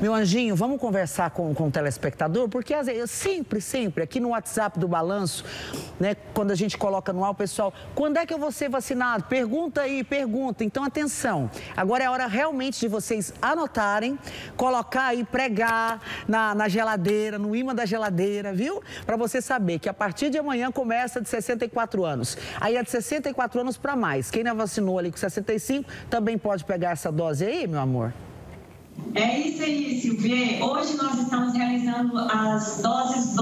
Meu anjinho, vamos conversar com o telespectador, porque às vezes, sempre, aqui no WhatsApp do Balanço, né, quando a gente coloca no ar, o pessoal, quando é que eu vou ser vacinado? Pergunta aí, pergunta. Então, atenção, agora é a hora realmente de vocês anotarem, colocar aí, pregar na geladeira, no imã da geladeira, viu? Para você saber que a partir de amanhã começa de 64 anos. Aí é de 64 anos para mais. Quem não vacinou ali com 65 também pode pegar essa dose aí, meu amor? É isso aí, Silvia. Hoje nós estamos realizando as doses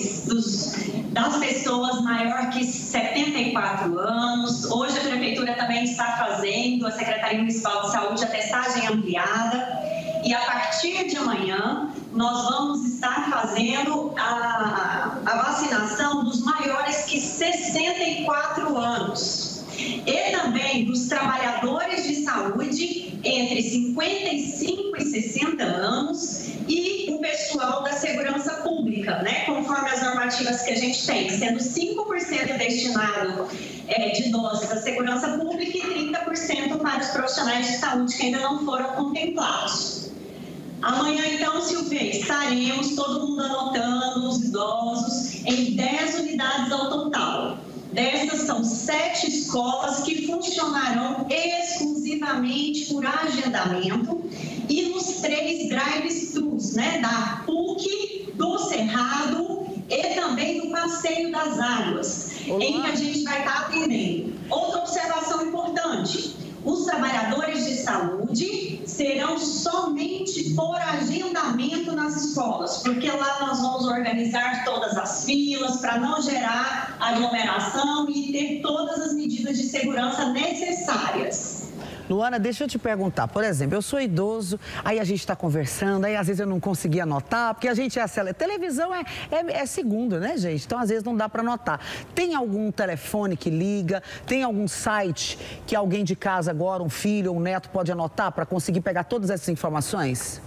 2 das pessoas maior que 74 anos. Hoje a Prefeitura também está fazendo, a Secretaria Municipal de Saúde, a testagem ampliada. E a partir de amanhã, nós vamos estar fazendo a vacinação dos maiores que 64 anos. E também dos trabalhadores de saúde entre 55 e 60 anos e o pessoal da segurança pública, né? Conforme as normativas que a gente tem, sendo 5% destinado de doses à segurança pública e 30% para os profissionais de saúde que ainda não foram contemplados. Amanhã, então, Silvia, estaremos todo mundo anotando os idosos em 10 unidades ao total. Dessas são 7 escolas que funcionarão exclusivamente por agendamento e nos 3 drive-thrus, né, da PUC, do Cerrado e também do Passeio das Águas, em que a gente vai estar atendendo. Outra observação importante: os trabalhadores de saúde serão somente por agendamento nas escolas, porque lá nós vamos organizar todas as filas para não gerar aglomeração e ter todas as medidas de segurança necessárias. Luana, deixa eu te perguntar, por exemplo, eu sou idoso, aí a gente está conversando, aí às vezes eu não consegui anotar, porque a gente televisão é segundo, né, gente? Então às vezes não dá para anotar. Tem algum telefone que liga? Tem algum site que alguém de casa agora, um filho ou um neto pode anotar para conseguir pegar todas essas informações?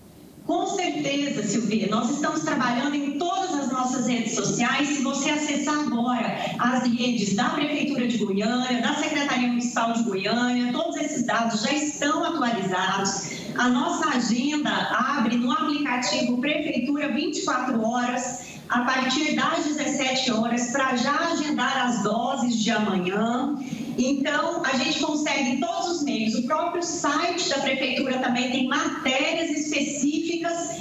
Com certeza, Silvia. Nós estamos trabalhando em todas as nossas redes sociais. Se você acessar agora as redes da Prefeitura de Goiânia, da Secretaria Municipal de Goiânia, todos esses dados já estão atualizados. A nossa agenda abre no aplicativo Prefeitura 24 horas, a partir das 17 horas, para já agendar as doses de amanhã. Então, a gente consegue em todos os meios. O próprio site da Prefeitura também tem matérias específicas,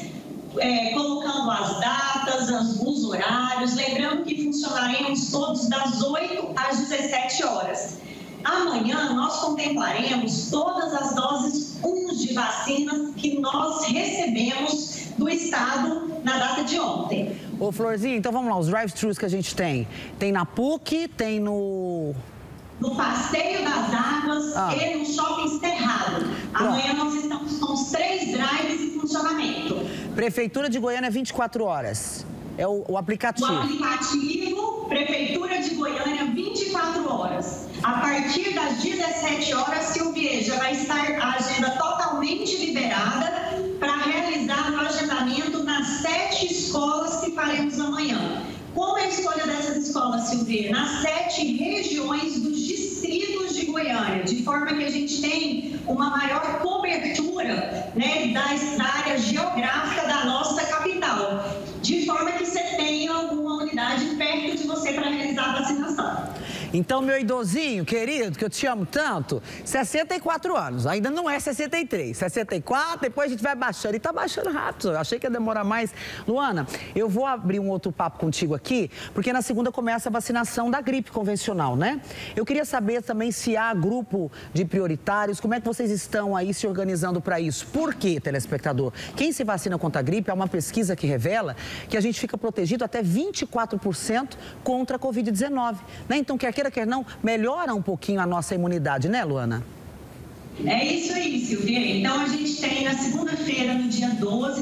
colocando as datas, os horários. Lembrando que funcionaremos todos das 8 às 17 horas. Amanhã, nós contemplaremos todas as doses 1 de vacinas que nós recebemos do Estado na data de ontem. Ô, Florzinha, então vamos lá, os drive-thrus que a gente tem. Tem na PUC, tem no Passeio das Águas e no Shopping Cerrado. Amanhã nós estamos com os 3 drives em funcionamento. Prefeitura de Goiânia, 24 horas. É o aplicativo. O aplicativo Prefeitura de Goiânia, 24 horas. A partir das 17 horas, Silvia, já vai estar a agenda totalmente liberada para realizar o agendamento nas 7 escolas que faremos amanhã. Como é a escolha dessas escolas, Silvia? Nas 7 regiões dos distritos de Goiânia, de forma que a gente tem uma maior cobertura, né, da área geográfica da nossa capital, de forma que você tenha alguma unidade perto de você para realizar a vacinação. Então, meu idosinho, querido, que eu te amo tanto, 64 anos, ainda não é 63, 64, depois a gente vai baixando, e tá baixando rápido, eu achei que ia demorar mais. Luana, eu vou abrir um outro papo contigo aqui, porque na segunda começa a vacinação da gripe convencional, né? Eu queria saber também se há grupo de prioritários, como é que vocês estão aí se organizando para isso? Por quê, telespectador? Quem se vacina contra a gripe, há uma pesquisa que revela que a gente fica protegido até 24% contra a Covid-19, né? Então, quer não, melhora um pouquinho a nossa imunidade, né, Luana? É isso aí, Silvia. Então, a gente tem na segunda-feira, no dia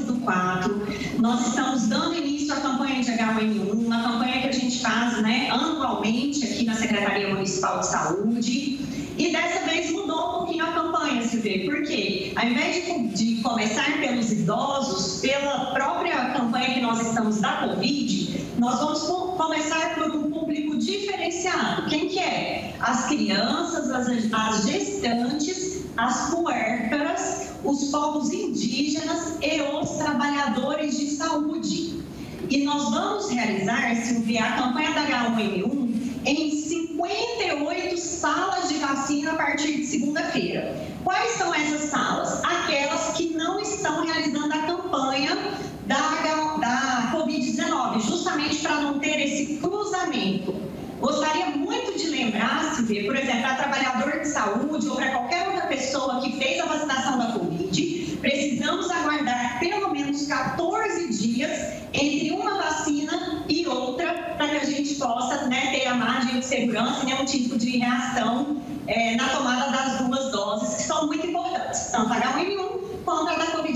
12/4, nós estamos dando início à campanha de H1N1, uma campanha que a gente faz, né, anualmente aqui na Secretaria Municipal de Saúde. E dessa vez mudou um pouquinho a campanha, Silvia. Por quê? Ao invés de começar pelos idosos, pela própria campanha que nós estamos da Covid, nós vamos começar por um público diferenciado. Quem que é? As crianças, as gestantes, as puérperas, os povos indígenas e os trabalhadores de saúde. E nós vamos realizar, Silvia, a campanha da H1N1 em 58 salas de vacina a partir de segunda-feira. Quais são essas salas? Aquelas que não estão realizando a campanha da Covid-19, justamente para não ter esse cruzamento. Gostaria muito de lembrar, Silvia, por exemplo, para trabalhador de saúde ou para qualquer outra pessoa que fez a vacinação da Covid, precisamos aguardar pelo menos 14 dias entre uma vacina e outra para que a gente possa, né, ter a margem de segurança e nenhum tipo de reação na tomada das duas doses, que são muito importantes, tanto a H1N1 quanto a da Covid-19.